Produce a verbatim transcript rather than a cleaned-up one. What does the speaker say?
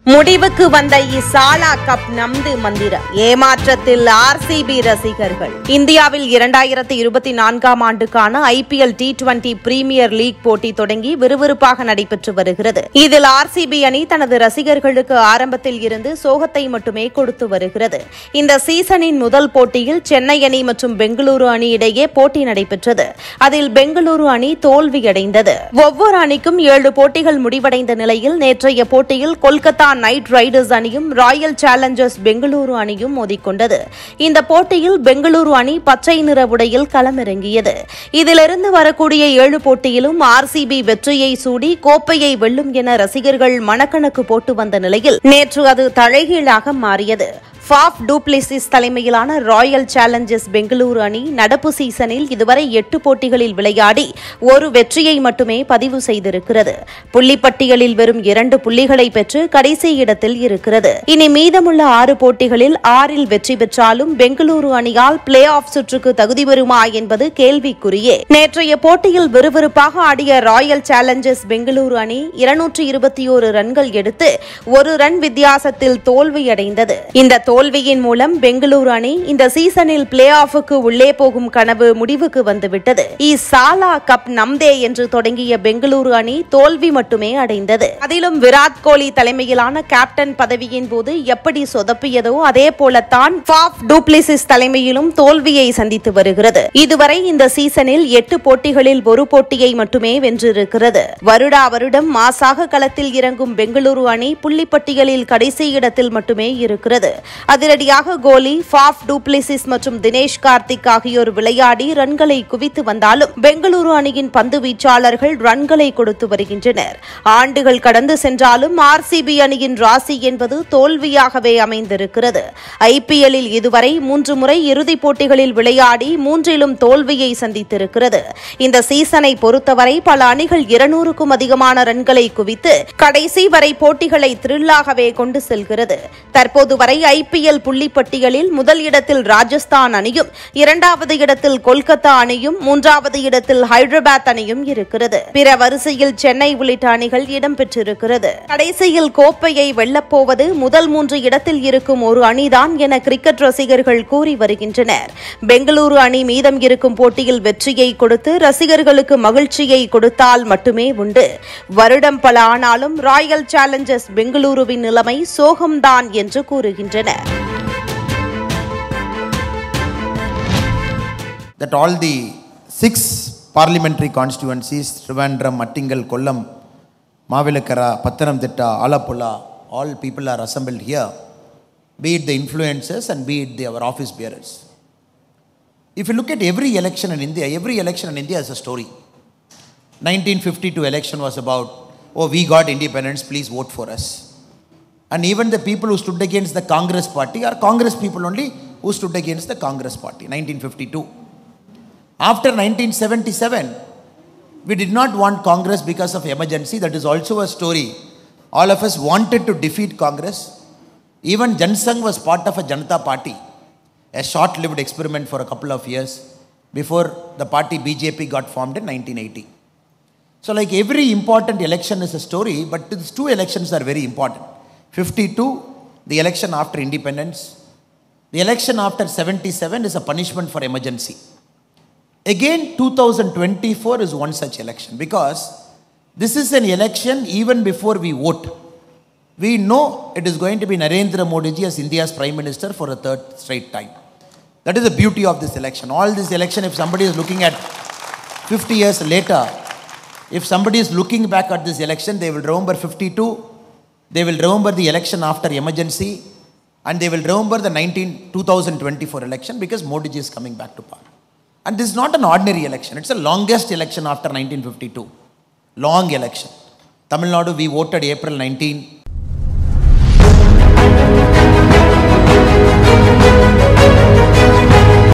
முடிவுக்கு வந்த இசாலா கப் நம்து மந்திரம் ஏமாற்றத்தில் ஆர்சிபி ரசிகர்கள். இந்தியாவில் இரண்டாயிரத்தி இருபத்தி நான்காம் ஆண்டுக்கான IPL T twenty premier league போட்டி தொடங்கி விறுவிறுப்பாக நடைபெற்று வருகிறது. இதில் ஆர்சிபி அணி தனது ரசிகர்களுக்கு ஆரம்பத்தில் இருந்து சோகத்தை மட்டுமே கொடுத்து வருகிறது. இந்த சீசனின் முதல் போட்டியில் சென்னை அணி மற்றும் பெங்களூரு அணி இடையே போட்டி நடைபெற்றது. அதில் பெங்களூரு அணி தோல்வியடைந்தது. ஒவ்வொரு அணிக்கும் ஏழு போட்டிகள் முடிவடைந்த நிலையில் நேற்றைய போட்டியில் கொல்கத்தா நைட் ரைடர்ஸ் அணியும் ராயல் சேலஞ்சர்ஸ் பெங்களூரு அணியும் மோதிக்கொண்டது. இந்த போட்டியில் பெங்களூரு அணி பச்சை நிற உடையில் களமிறங்கியது. இதிலிருந்து வரக்கூடிய ஏழு போட்டியிலும் ஆர்சிபி வெற்றியை சூடி கோப்பையை வெல்லும் என ரசிகர்கள் மனக்கணக்கு போட்டு வந்த நிலையில் நேற்று அது தலைகீழாக மாறியது. ஃபாஃப் டு பிளெசிஸ் தலைமையிலான ராயல் சேலஞ்சர்ஸ் பெங்களூரு அணி நடப்பு சீசனில் இதுவரை எட்டு போட்டிகளில் விளையாடி ஒரு வெற்றியை மட்டுமே பதிவு செய்திருக்கிறது. புள்ளிப்பட்டியலில் வெறும் இரண்டு புள்ளிகளை பெற்று கடைசி இடத்தில் இருக்கிறது. இனி மீதமுள்ள ஆறு போட்டிகளில் ஆறில் வெற்றி பெற்றாலும் பெங்களூரு அணியால் பிளே ஆஃப் சுற்றுக்கு தகுதி வருமா என்பது கேள்விக்குறியே. நேற்றைய போட்டியில் விறுவிறுப்பாக ஆடிய ராயல் சேலஞ்சர்ஸ் பெங்களூரு அணி இருநூற்று இருபத்தி ஓரு ரன்கள் எடுத்து ஒரு ரன் வித்தியாசத்தில் தோல்வியடைந்தது. இந்த தோல்வியின் மூலம் பெங்களூரு அணி இந்த சீசனில் பிளே ஆஃபுக்கு உள்ளே போகும் கனவு முடிவுக்கு வந்துவிட்டது. இசாலா கப் நம்தே என்று தொடங்கிய பெங்களூரு அணி தோல்வி மட்டுமே அடைந்தது. அதிலும் விராட் கோலி தலைமையிலான கேப்டன் பதவியின் போது எப்படி சொதப்பியதோ அதே போலத்தான் ஃபாஃப் டு பிளெசிஸ் தலைமையிலும் தோல்வியை சந்தித்து வருகிறது. இதுவரை இந்த சீசனில் எட்டு போட்டிகளில் ஒரு போட்டியை மட்டுமே வென்றிருக்கிறது. வருடா வருடம் மாசாக களத்தில் இறங்கும் பெங்களூரு அணி புள்ளிப்பட்டியலில் கடைசி இடத்தில் மட்டுமே இருக்கிறது. அதிரடியாக கோலி ஃபாஃப் டு பிளெசிஸ் மற்றும் தினேஷ் கார்த்திக் ஆகியோர் விளையாடி ரன்களை குவித்து வந்தாலும் பெங்களூரு அணியின் பந்து வீச்சாளர்கள் ரன்களை கொடுத்து வருகின்றனர். ஆண்டுகள் கடந்து சென்றாலும் ஆர்சிபி அணியின் ராசி என்பது தோல்வியாகவே அமைந்திருக்கிறது. ஐபிஎல்லில் இதுவரை மூன்று முறை இறுதிப் போட்டிகளில் விளையாடி மூன்றிலும் தோல்வியை சந்தித்திருக்கிறது. இந்த சீசனை பொறுத்தவரை பல அணிகள் இருநூறுக்கும் அதிகமான ரன்களை குவித்து கடைசி வரை போட்டிகளை த்ரில்லாகவே கொண்டு செல்கிறது. தற்போது வரை ஐபிஎல் புள்ளிப்பட்டியலில் முதல் இடத்தில் ராஜஸ்தான் அணியும், இரண்டாவது இடத்தில் கொல்கத்தா அணியும், மூன்றாவது இடத்தில் ஹைதராபாத் அணியும் இருக்கிறது. பிற வரிசையில் சென்னை உள்ளிட்ட அணிகள் இடம்பெற்றிருக்கிறது. கடைசியில் கோப்பையை வெல்லப்போவது முதல் மூன்று இடத்தில் இருக்கும் ஒரு அணிதான் என கிரிக்கெட் ரசிகர்கள் கூறி வருகின்றனர். பெங்களூரு அணி மீதம் இருக்கும் போட்டியில் வெற்றியை கொடுத்து ரசிகர்களுக்கு மகிழ்ச்சியை கொடுத்தால் மட்டுமே உண்டு. வருடம் பல ஆனாலும் ராயல் சேலஞ்சர்ஸ் பெங்களூருவின் நிலைமை சோகம்தான் என்று கூறுகின்றனர். That all the six parliamentary constituencies, Trivandrum, Mattingal, Kollam, Mavilakara, Pathanamthitta, Alappuzha, all people are assembled here, be it the influencers and be it the, our office bearers. If you look at every election in India, every election in India is a story. nineteen fifty-two election was about, oh, we got independence, please vote for us. And even the people who stood against the Congress party are Congress people only who stood against the Congress party, nineteen fifty-two. After nineteen seventy-seven, we did not want Congress because of emergency. That is also a story. All of us wanted to defeat Congress. Even Jansangh was part of a Janata party, a short-lived experiment for a couple of years before the party B J P got formed in nineteen eighty. So like every important election is a story, but these two elections are very important. fifty-two, the election after independence. The election after seventy-seven is a punishment for emergency. Again, two thousand twenty-four is one such election because this is an election even before we vote. We know it is going to be Narendra Modi ji as India's Prime Minister for a third straight time. That is the beauty of this election. All this election, if somebody is looking at fifty years later, if somebody is looking back at this election, they will remember fifty-two, they will remember the election after emergency, and they will remember the nineteen, two thousand twenty-four election because Modi ji is coming back to power. And this is not an ordinary election. It's the longest election after nineteen fifty-two. Long election. Tamil Nadu, we voted April nineteenth.